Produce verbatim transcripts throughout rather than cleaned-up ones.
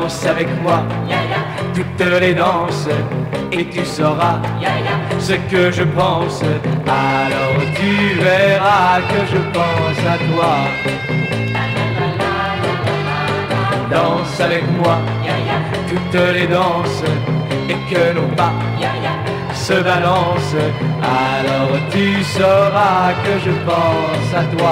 Danse avec moi toutes les danses et tu sauras ce que je pense. Alors tu verras que je pense à toi. Danse avec moi toutes les danses et que nos pas se balancent. Alors tu sauras que je pense à toi.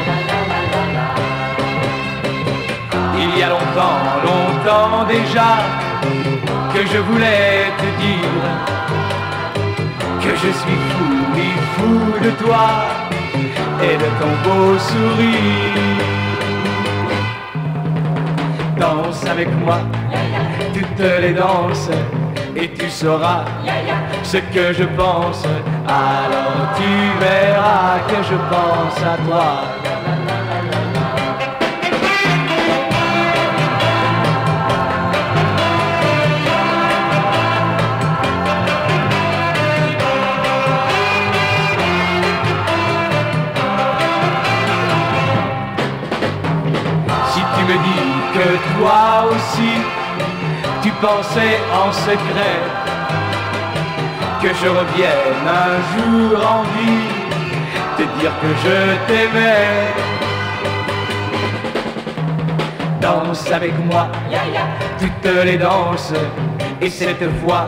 Il y a longtemps, longtemps déjà que je voulais te dire que je suis fou, oui, fou de toi et de ton beau sourire. Danse avec moi toutes les danses et tu sauras ce que je pense. Alors tu verras que je pense à toi. Tu me dis que toi aussi tu pensais en secret que je revienne un jour en vie te dire que je t'aimais. Danse avec moi toutes les danses et cette fois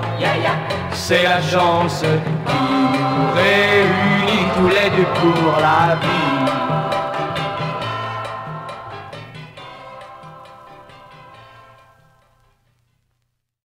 c'est la chance qui nous réunit tous les deux pour la vie.